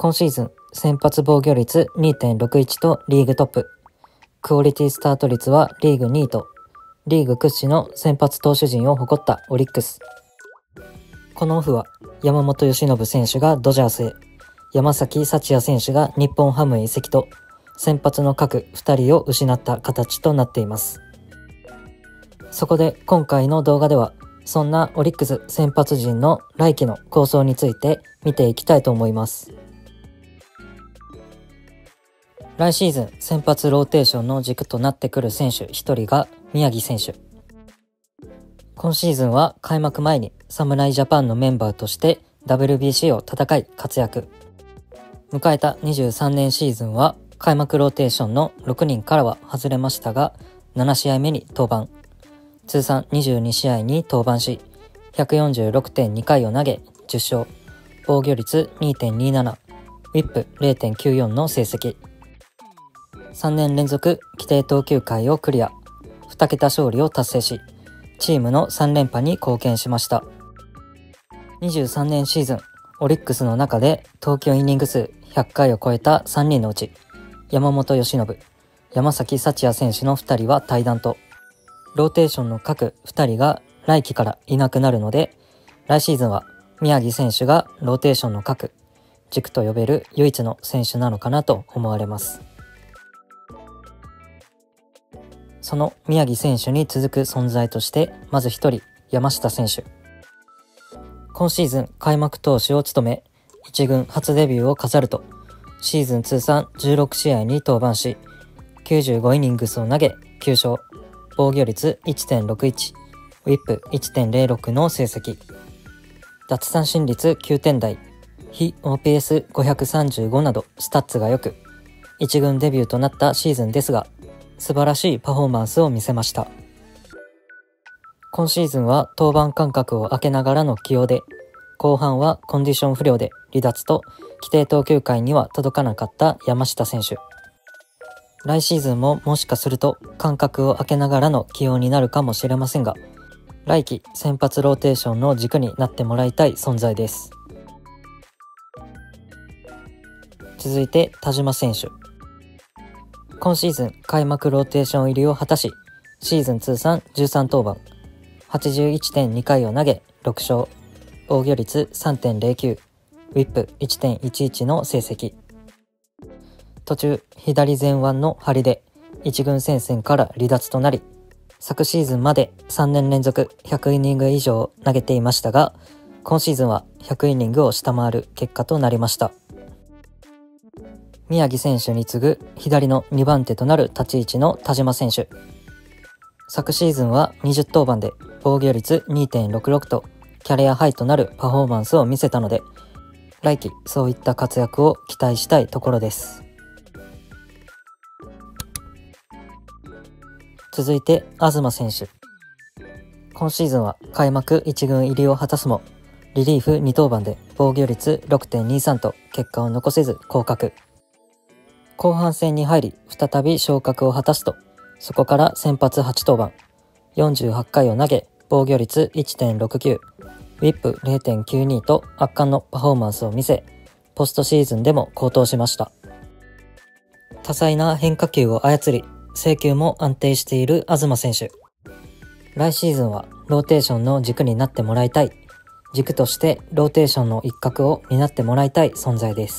今シーズン先発防御率 2.61 とリーグトップ、クオリティスタート率はリーグ2位とリーグ屈指の先発投手陣を誇ったオリックス。このオフは山本由伸選手がドジャースへ、山崎福也選手が日本ハムへ移籍と先発の各2人を失った形となっています。そこで今回の動画ではそんなオリックス先発陣の来季の構想について見ていきたいと思います。来シーズン先発ローテーションの軸となってくる選手1人が宮城選手。今シーズンは開幕前に侍ジャパンのメンバーとして WBC を戦い活躍。迎えた23年シーズンは開幕ローテーションの6人からは外れましたが、7試合目に登板。通算22試合に登板し、146.2 回を投げ10勝、防御率 2.27、WHIP0.94 の成績。3年連続規定投球回をクリア、2桁勝利を達成し、チームの3連覇に貢献しました。23年シーズン、オリックスの中で投球イニング数100回を超えた3人のうち、山本由伸、山崎福也選手の2人は退団と、ローテーションの各2人が来季からいなくなるので、来シーズンは宮城選手がローテーションの各軸と呼べる唯一の選手なのかなと思われます。その宮城選手に続く存在として、まず1人、山下選手。今シーズン開幕投手を務め、1軍初デビューを飾ると、シーズン通算16試合に登板し、95イニングスを投げ9勝、防御率 1.61、WHIP1.06 の成績。奪三振率9点台、非 OPS535 などスタッツが良く、1軍デビューとなったシーズンですが、素晴らしいパフォーマンスを見せました。今シーズンは登板間隔を空けながらの起用で、後半はコンディション不良で離脱と規定投球回には届かなかった山下選手。来シーズンももしかすると間隔を空けながらの起用になるかもしれませんが、来季先発ローテーションの軸になってもらいたい存在です。続いて田島選手。今シーズン開幕ローテーション入りを果たし、シーズン通算13登板、81.2 回を投げ6勝、防御率 3.09、WHIP1.11 の成績。途中左前腕の張りで1軍戦線から離脱となり、昨シーズンまで3年連続100イニング以上投げていましたが、今シーズンは100イニングを下回る結果となりました。宮城選手に次ぐ左の2番手となる立ち位置の田島選手。昨シーズンは20登板で防御率 2.66 とキャリアハイとなるパフォーマンスを見せたので、来季そういった活躍を期待したいところです。続いて東選手。今シーズンは開幕1軍入りを果たすも、リリーフ2登板で防御率 6.23 と結果を残せず降格。後半戦に入り再び昇格を果たすと、そこから先発8登板、48回を投げ防御率 1.69、WHIP0.92 と圧巻のパフォーマンスを見せ、ポストシーズンでも好投しました。多彩な変化球を操り、制球も安定している東選手。来シーズンはローテーションの軸になってもらいたい、軸としてローテーションの一角を担ってもらいたい存在です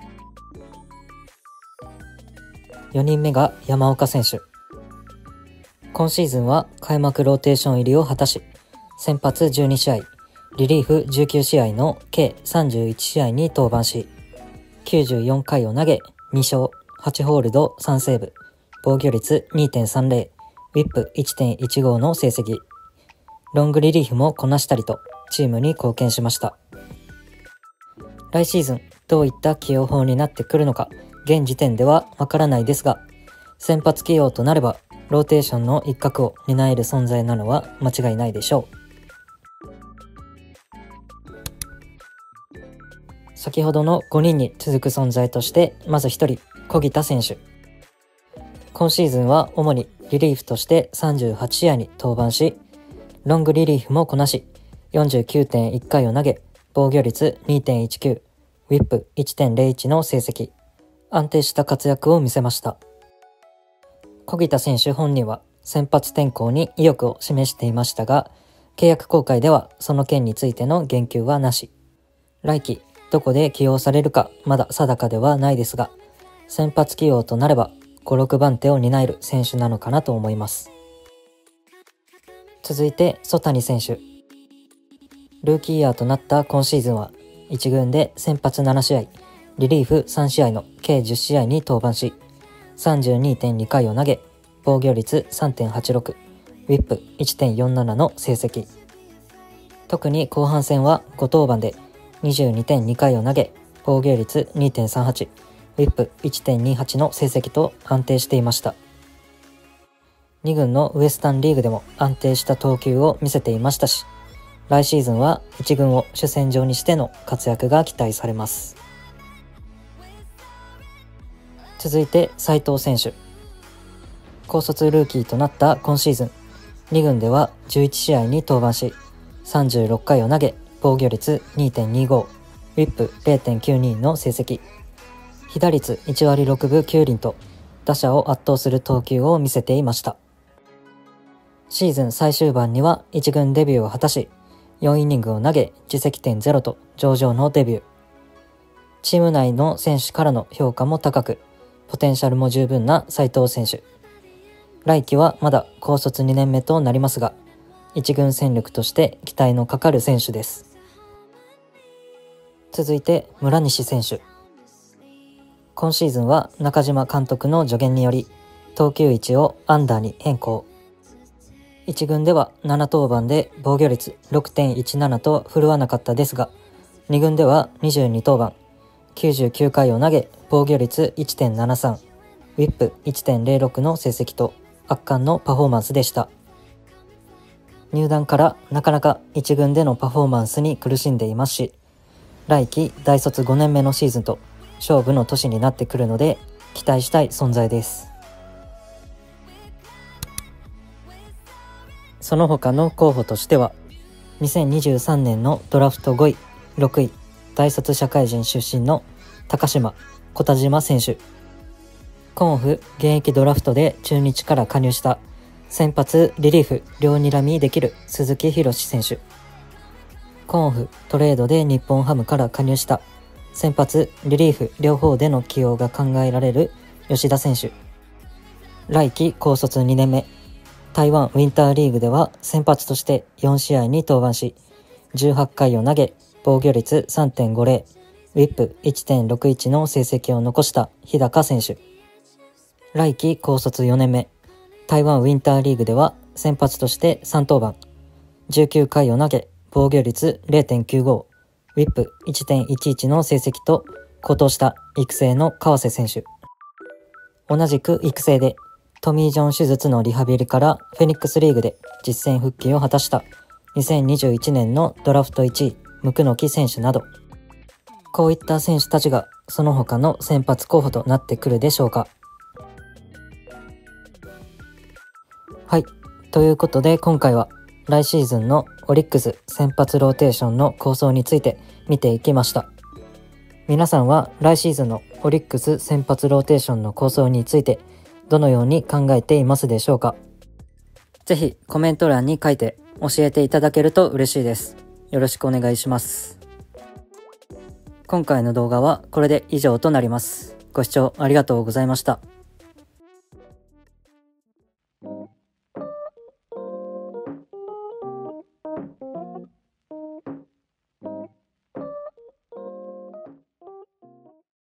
。4人目が山岡選手。今シーズンは開幕ローテーション入りを果たし、先発12試合、リリーフ19試合の計31試合に登板し、94回を投げ2勝、8ホールド3セーブ、防御率 2.30、WHIP1.15 の成績。ロングリリーフもこなしたりとチームに貢献しました。来シーズンどういった起用法になってくるのか、現時点ではわからないですが、先発起用となればローテーションの一角を担える存在なのは間違いないでしょう。先ほどの5人に続く存在として、まず1人、小木田選手。今シーズンは主にリリーフとして38試合に登板し、ロングリリーフもこなし、49.1 回を投げ、防御率 2.19、 WHIP1.01 の成績。安定した活躍を見せました。小木田選手本人は先発転向に意欲を示していましたが、契約公開ではその件についての言及はなし。来季どこで起用されるかまだ定かではないですが、先発起用となれば5、6番手を担える選手なのかなと思います。続いて曽谷選手。ルーキーイヤーとなった今シーズンは1軍で先発7試合、リリーフ3試合の計10試合に登板し、32.2 回を投げ、防御率 3.86、WHIP1.47 の成績。特に後半戦は5登板で 22.2 回を投げ、防御率 2.38、WHIP1.28 の成績と安定していました。2軍のウエスタンリーグでも安定した投球を見せていましたし、来シーズンは1軍を主戦場にしての活躍が期待されます。続いて斉藤選手。高卒ルーキーとなった今シーズン、2軍では11試合に登板し、36回を投げ、防御率 2.25、WHIP0.92 の成績。被打率1割6分9厘と打者を圧倒する投球を見せていました。シーズン最終盤には1軍デビューを果たし、4イニングを投げ自責点0と上々のデビュー。チーム内の選手からの評価も高く、ポテンシャルも十分な斉藤選手。来季はまだ高卒2年目となりますが、1軍戦力として期待のかかる選手です。続いて村西選手。今シーズンは中島監督の助言により投球位置をアンダーに変更。1軍では7登板で防御率 6.17 と振るわなかったですが、2軍では22登板、99回を投げ防御率 1.73、WHIP1.06 の成績と圧巻のパフォーマンスでした。入団からなかなか1軍でのパフォーマンスに苦しんでいますし、来季大卒5年目のシーズンと勝負の年になってくるので期待したい存在です。その他の候補としては、2023年のドラフト5位、6位、大卒社会人出身の高島、小田島選手。今オフ現役ドラフトで中日から加入した先発リリーフ両睨みできる鈴木博志選手。今オフトレードで日本ハムから加入した先発リリーフ両方での起用が考えられる吉田選手。来季高卒2年目、台湾ウィンターリーグでは先発として4試合に登板し、18回を投げ防御率 3.50、WHIP1.61 の成績を残した日高選手。来季高卒4年目、台湾ウィンターリーグでは先発として3登板、19回を投げ防御率 0.95、WHIP1.11 の成績と高騰した育成の川瀬選手。同じく育成でトミー・ジョン手術のリハビリからフェニックスリーグで実戦復帰を果たした2021年のドラフト1位椋木選手など、こういった選手たちがその他の先発候補となってくるでしょうか。はい、ということで今回は来シーズンのオリックス先発ローテーションの構想について見ていきました。皆さんは来シーズンのオリックス先発ローテーションの構想についてどのように考えていますでしょうか。ぜひコメント欄に書いて教えていただけると嬉しいです。よろしくお願いします。今回の動画はこれで以上となります。ご視聴ありがとうございました。